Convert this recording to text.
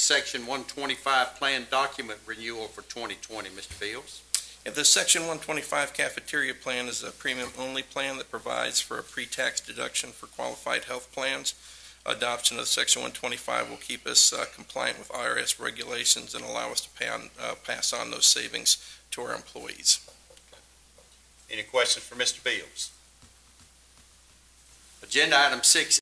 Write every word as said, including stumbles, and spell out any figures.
Section one twenty-five Plan Document Renewal for twenty twenty. Mister Fields. Yeah, the Section one twenty-five cafeteria plan is a premium-only plan that provides for a pre-tax deduction for qualified health plans. Adoption of Section one twenty-five will keep us uh, compliant with I R S regulations and allow us to pay on, uh, pass on those savings to our employees. Any questions for Mister Fields? Agenda item six